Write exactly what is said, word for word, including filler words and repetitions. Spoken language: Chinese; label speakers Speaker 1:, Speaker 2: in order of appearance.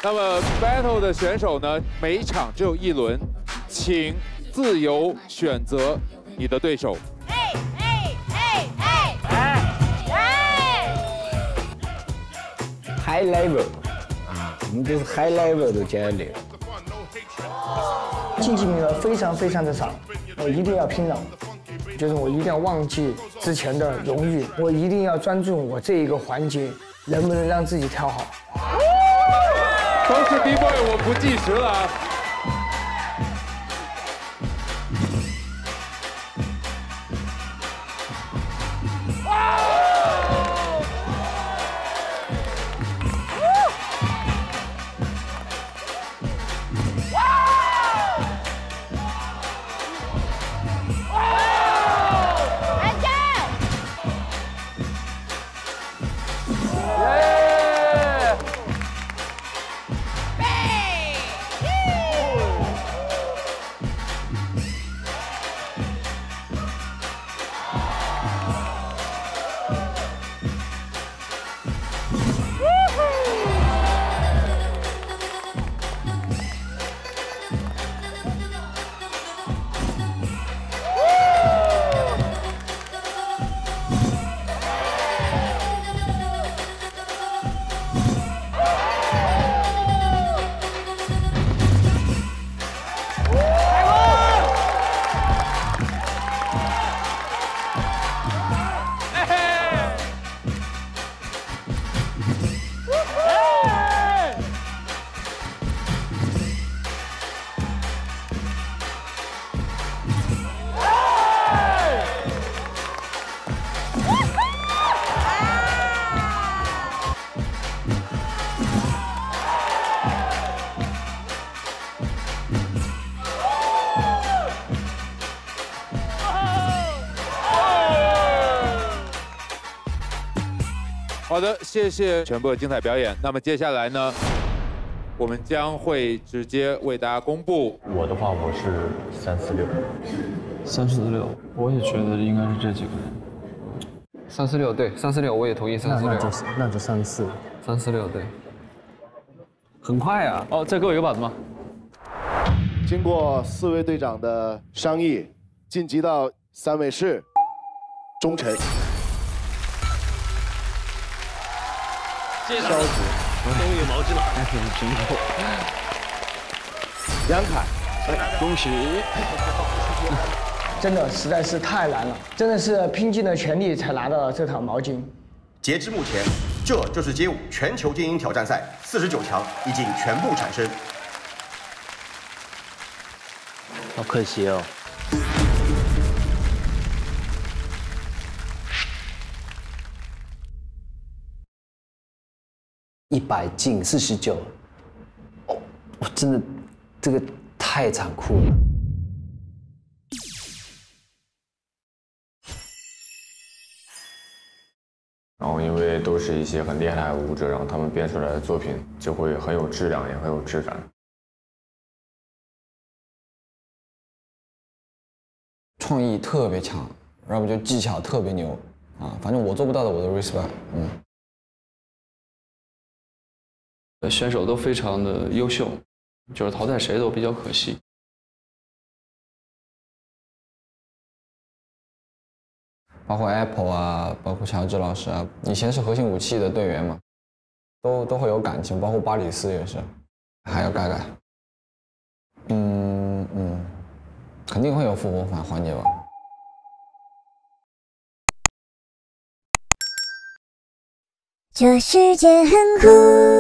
Speaker 1: 那么 battle 的选手呢，每一场只有一轮，请自由选择你的对手。
Speaker 2: 哎哎哎哎哎哎
Speaker 3: ！High level 啊，我们都是 high level 的交流。
Speaker 4: 竞技名额非常非常的少，我一定要拼了。 就是我一定要忘记之前的荣誉，我一定要专注我这一个环节，能不能让自己跳好？
Speaker 1: 都是 B boy， 我不计时了啊！好的，谢谢全部的精彩表演。那么接下来呢，我们将会直接为大家公布。
Speaker 5: 我的话，我是三四六，
Speaker 6: 三四六，我也觉得应该是这几个人。三四六对，三四六我也同意三四六。
Speaker 3: 那就是那就三四，
Speaker 6: 三四六对。很快啊！哦，再给我一个板子吗？
Speaker 7: 经过四位队长的商议，晋级到三位是钟晨。
Speaker 5: 谢谢。终于有毛巾了，
Speaker 6: 还挺辛苦。
Speaker 7: 杨凯，
Speaker 5: 恭喜！
Speaker 4: 真的实在是太难了，真的是拼尽了全力才拿到了这套毛巾。
Speaker 8: 截至目前，这就是街舞全球精英挑战赛四十九强已经全部产生。
Speaker 5: 好可惜哦。
Speaker 3: 一百进四十九，哦，我真的这个太残酷了。
Speaker 9: 然后因为都是一些很厉害的舞者，然后他们编出来的作品就会很有质量，也很有质感。
Speaker 10: 创意特别强，要不就技巧特别牛啊，反正我做不到的我都 respect， 嗯。
Speaker 6: 选手都非常的优秀，就是淘汰谁都比较可惜。
Speaker 10: 包括 Apple 啊，包括乔治老师啊，以前是核心武器的队员嘛，都都会有感情，包括巴里斯也是，还有盖盖。嗯嗯，肯定会有复活环环节吧。
Speaker 2: 这世界很酷。